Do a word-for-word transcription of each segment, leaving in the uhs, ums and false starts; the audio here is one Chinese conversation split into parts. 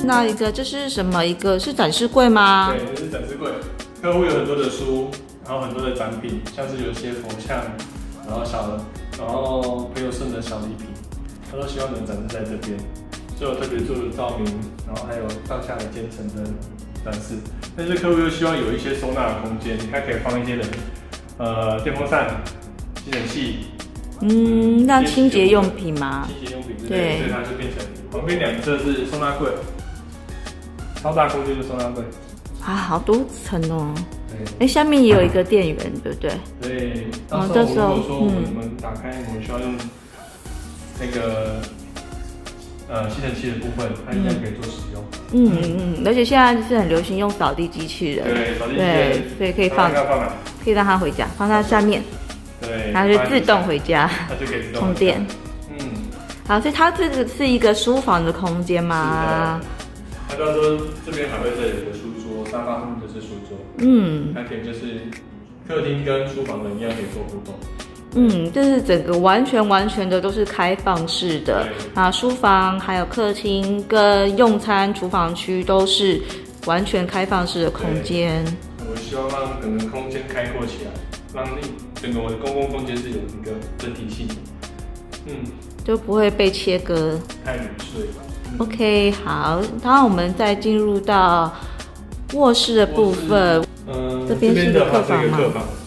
到一个，这是什么？一个是展示柜吗？ 对，这是展示柜。客户有很多的书，然后很多的展品，像是有些佛像，然后小的，然后朋友送的小礼品，他都希望能展示在这边。所以我特别做了照明，然后还有上下的阶层的展示。但是客户又希望有一些收纳的空间，它可以放一些人，呃，电风扇、吸尘器。 嗯，那清洁用品吗？ 清洁用品之类的，所以它就变成旁边两侧是收纳柜，超大空间的收纳柜。 啊，好多层哦。哎，下面也有一个电源，对不对？ 对。到时候如果说我们打开，我们需要用那个呃吸尘器的部分，它一样可以做使用。 嗯嗯，而且现在是很流行用扫地机器人。 对，扫地机器人。 对，所以可以放，可以让它回家，放在下面。 对， 它就自动回家， 它就可以自动充电。 嗯， 好，所以它这个是一个书房的空间吗？ 是的。它到时候这边还会再有一个书桌，沙发后面就是书桌。 嗯， 它可以就是客厅跟书房的一样可以做互动。 嗯，这是整个完全完全的都是开放式的啊，书房还有客厅跟用餐厨房区都是完全开放式的空间。 我希望让整个空间开阔起来，让整个我的公共空间是有一个整体性的，嗯， 就不会被切割太零碎。嗯、 OK， 好，然后我们再进入到卧室的部分， 嗯、呃， 这边是一个客房吗？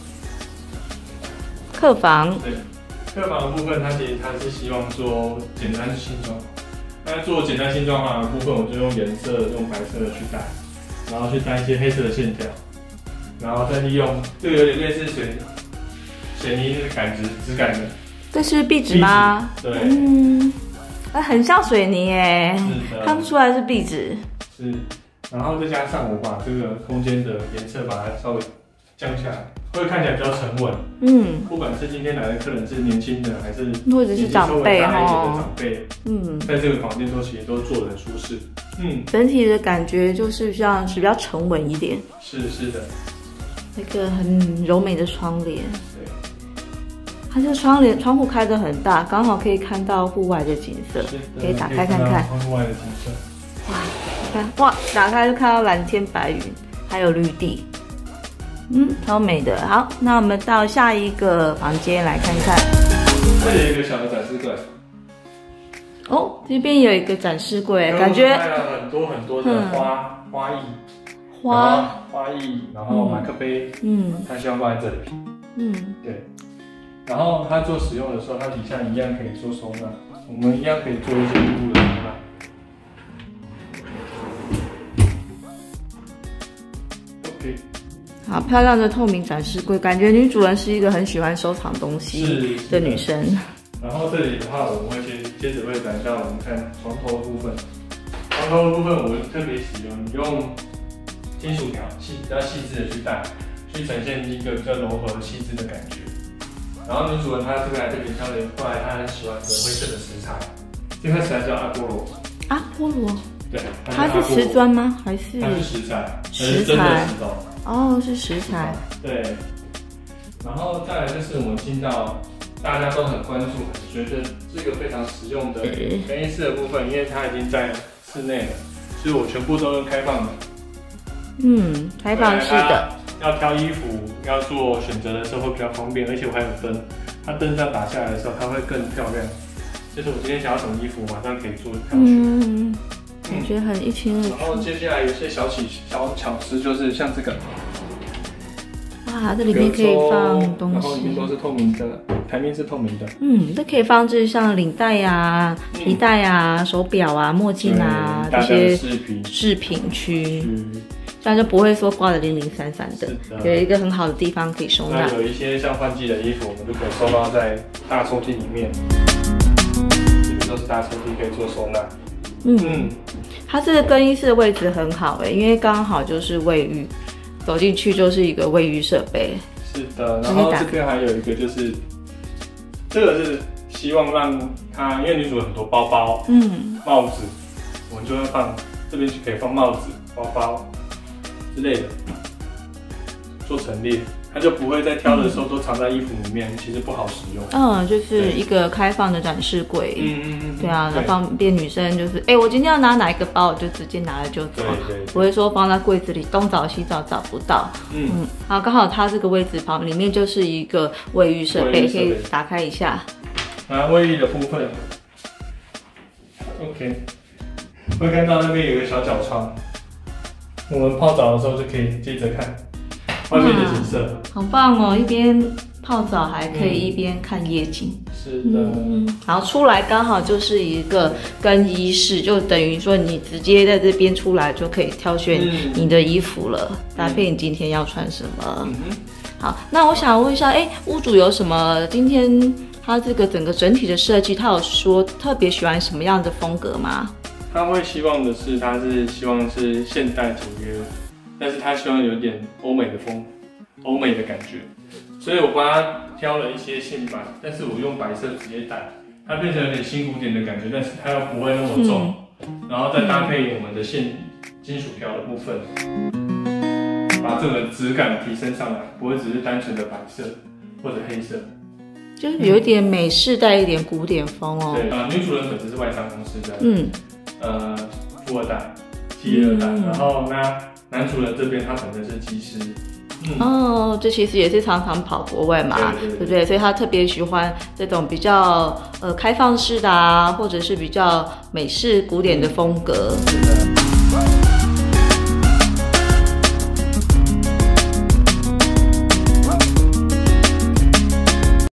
客房。 对，客房的部分，它其实它是希望做简单性装。那做简单性装潢的部分，我就用颜色，用白色的去带，然后去带一些黑色的线条，然后再利用这个有点类似水水泥那个感质质感的。 这是壁纸吗？ 对， 嗯，很像水泥哎，看不出来是壁纸。 是，然后再加上我把这个空间的颜色把它稍微降下来。会看起来比较沉稳，嗯，不管是今天来的客人是年轻的，还是或者是长辈哦，长辈，嗯，在这个房间都其实都做得很舒适，嗯， 整体的感觉就是像是比较沉稳一点， 是是的， 那个很柔美的窗帘，对，它这个窗帘窗户开得很大，刚好可以看到户外的景色，可以打开看看户外的景色， 哇，看哇，打开就看到蓝天白云，还有绿地。嗯，超美的。好，那我们到下一个房间来看看。 这里有一个小的展示柜。 哦，这边有一个展示柜，感觉卖了很多很多的花、嗯、花艺、 花花艺，然后马克杯，嗯，他希望放在这里。嗯，对。然后他做使用的时候，它底下一样可以做收纳，我们一样可以做一些衣物的收纳。OK。 好漂亮的透明展示柜，感觉女主人是一个很喜欢收藏东西的女生。 然后这里的话，我们会接接着会展到我们看床头的部分。床头的部分，我们特别喜欢用金属条细比较细致的去带，去呈现一个比较柔和细致的感觉。然后女主人她这边还特别挑了，后来她很喜欢的灰色的石材，这块石材叫阿波罗。 阿波罗。 对。 它是瓷砖吗？还是？ 它是石材。 石材。哦，是石材。 对，然后再来就是我们进到大家都很关注、很觉得这个非常实用的更衣室的部分，因为它已经在室内了，所以我全部都是开放的。嗯， 开放式的。 要挑衣服、要做选择的时候会比较方便，而且我还有灯，它灯这样打下来的时候，它会更漂亮。就是我今天想要什么衣服，马上可以做挑选。嗯。 感觉很一清二楚。 然后接下来有些小巧小巧思，就是像这个， 哇，这里面可以放东西， 然后里面都是透明的，台面是透明的。 嗯，这可以放置像领带呀、皮带啊、手表啊、墨镜啊这些饰品饰品区，这样就不会说挂得零零散散的，有一个很好的地方可以收纳。 那有一些像换季的衣服，我们就可以收纳在大抽屉里面，这边都是大抽屉可以做收纳。 嗯，它这个更衣室的位置很好哎，因为刚好就是卫浴，走进去就是一个卫浴设备。 是的，然后这边还有一个就是，这个是希望让它，因为女主有很多包包、嗯，帽子，我们就会放这边就可以放帽子、包包之类的，做陈列。 它就不会在挑的时候都藏在衣服里面，其实不好使用。 嗯，就是一个开放的展示柜。 嗯嗯嗯。 对啊，那方便女生就是，哎、欸，我今天要拿哪一个包，我就直接拿了就走， 对对对， 不会说放在柜子里东找西找找不到。嗯嗯，好，刚好它这个位置旁里面就是一个卫浴设备，可以打开一下。 啊，卫浴的部分 ，OK， 会看到那边有个小角窗，我们泡澡的时候就可以接着看外面的景色， 好棒哦！一边泡澡还可以一边看夜景。 嗯、是的、 嗯，然后出来刚好就是一个更衣室，就等于说你直接在这边出来就可以挑选你的衣服了，嗯、搭配你今天要穿什么。嗯、好，那我想问一下，哎，屋主有什么今天他这个整个整体的设计，他有说特别喜欢什么样的风格吗？ 他会希望的是，他是希望是现代简约，但是他希望有点欧美的风，欧美的感觉，所以我帮他挑了一些线板，但是我用白色直接带，它变成有点新古典的感觉，但是它又不会那么重，嗯、然后再搭配我们的线金属条的部分，把这个质感提升上来，不会只是单纯的白色或者黑色。 就是有一点美式带一点古典风哦。 对啊、呃，女主人本身是外商公司的，嗯，呃，富二代、企业二代，嗯、然后那男主人这边他本身是技师， 嗯、哦，这其实也是常常跑国外嘛，对, 对, 对, 对不对？所以他特别喜欢这种比较呃开放式的啊，或者是比较美式古典的风格。 是的。